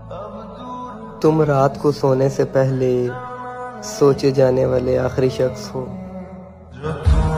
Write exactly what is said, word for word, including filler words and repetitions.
तुम रात को सोने से पहले सोचे जाने वाले आखिरी शख्स हो।